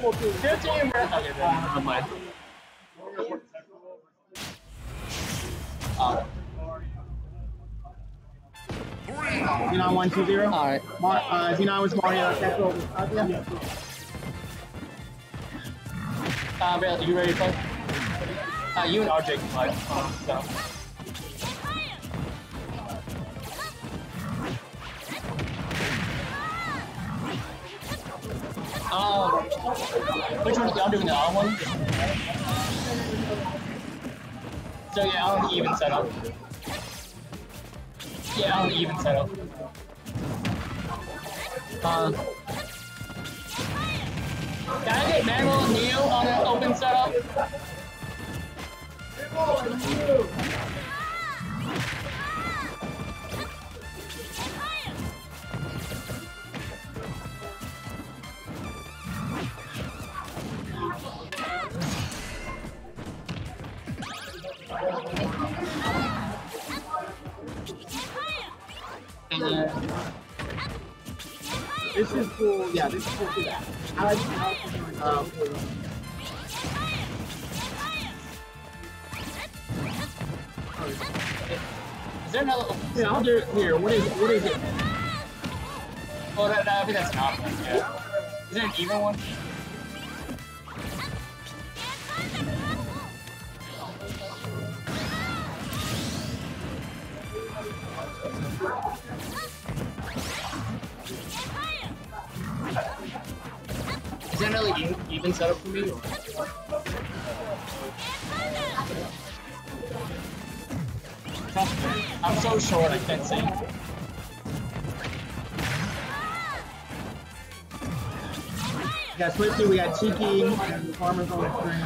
15 breath. Okay, never mind. Xenon 120. Alright. Xenon was Mario. Ketchel. Yeah. Are you ready to play? You and RJ can play. So. Which one are y'all doing? The other one? So yeah, on the even setup. Yeah, on the even setup. Can I get Manuel and Neo on an open setup? This is cool. Yeah, this is cool too. I like Is there another? Yeah, I'll do it here. What is it? Oh, I think that's an odd one. Yeah. Is there an even one? Is there another even setup for me? I'm so short, I can't see. We got Swifty, we got Cheeky, and the Farmer's on the screen.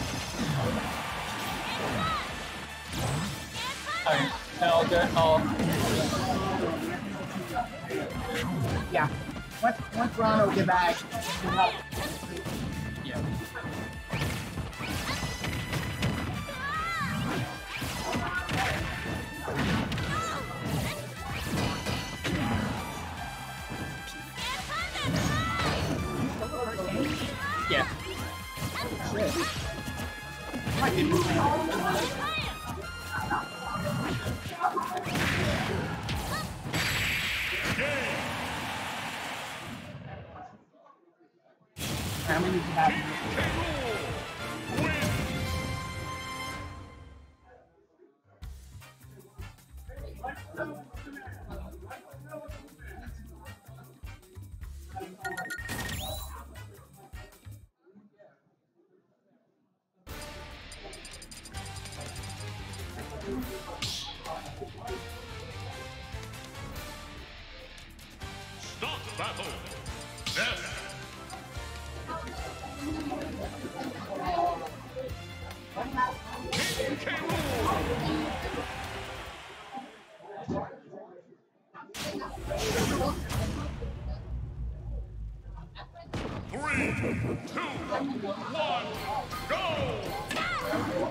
Alright, oh, good. Oh. Yeah. Once Ron will get back, Yeah. Yeah. how many do you have? Start battle. Yes. Three, two, one, go!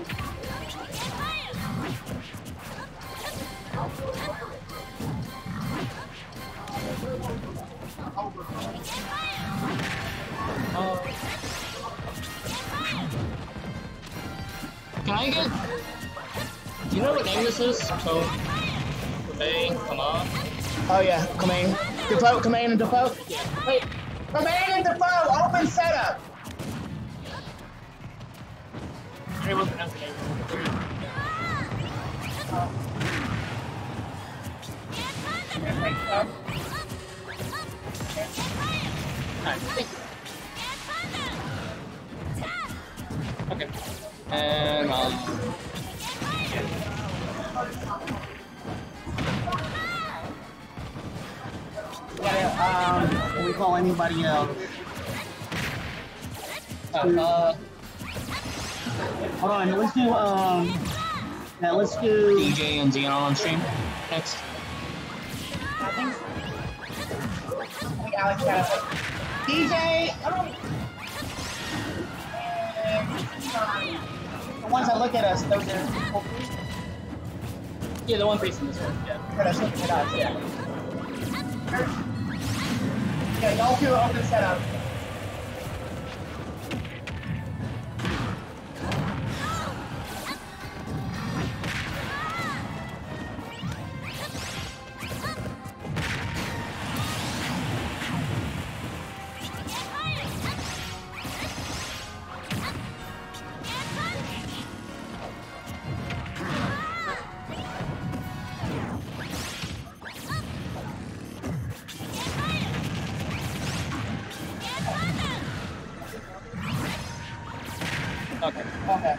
Can I get? Do you know what name this is? So, hey, come on. Oh yeah, Command. Default, Command and Default? Yeah. Wait, Command and Default, open setup! Anyone pronounce the name? Alright. Okay. And Can we call anybody else? Hold on, let's do, let's do... DJ and Xenon on stream next. I think Alex got it. DJ, the ones that look at us, those are people. Yeah, the one facing this one, yeah. That's looking at us, yeah. Yeah, y'all do open setup. Okay. Okay.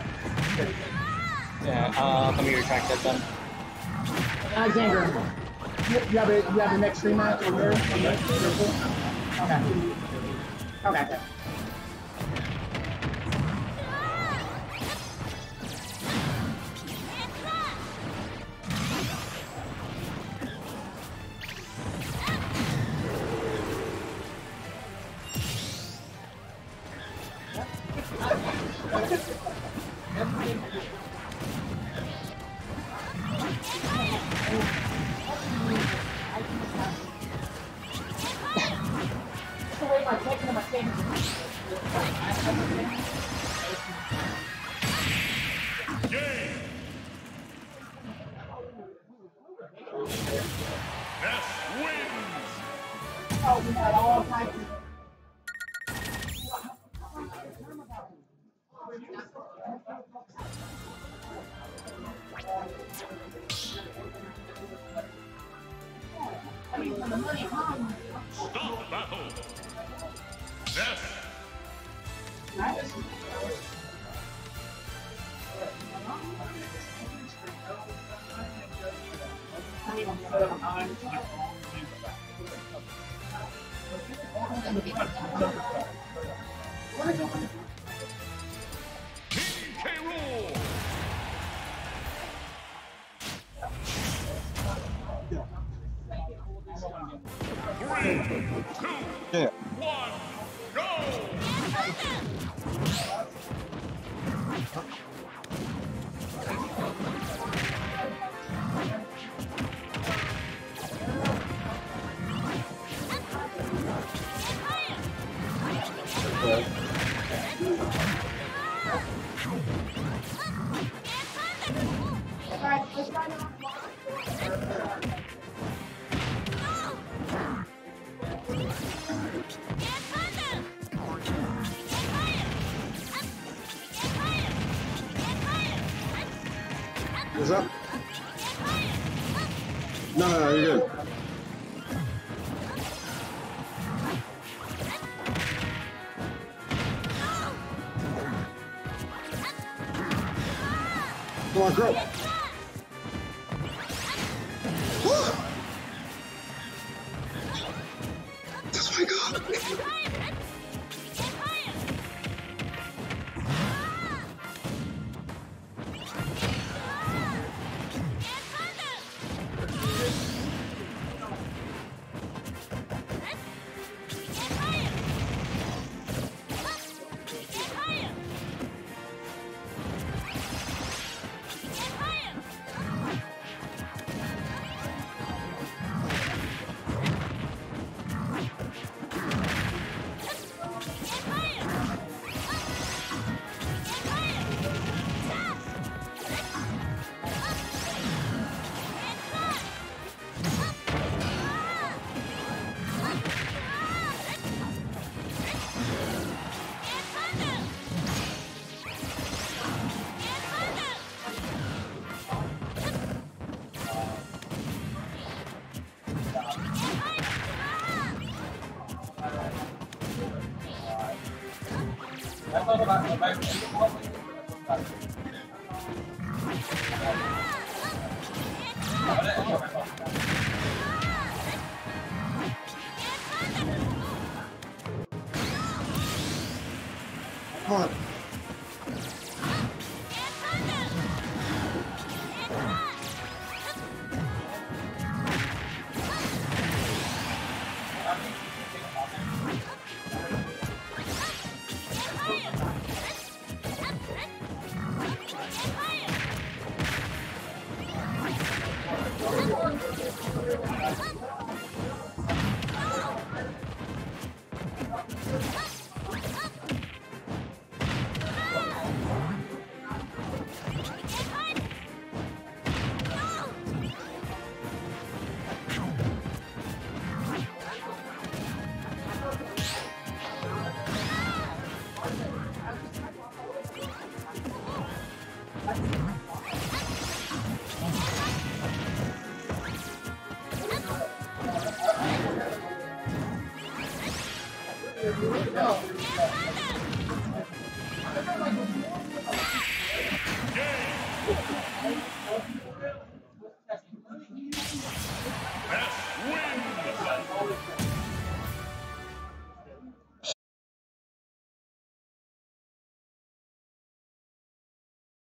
Yeah, let me retract that then. Alexander, you have the next rematch over here? Okay. Okay. Ness wins. Oh, we had all kinds of... Stop battle. Ness. King K. Rool. Three, two, one, go! What's up? No, you're good. Come on, girl. That's my God. Come on. Alright.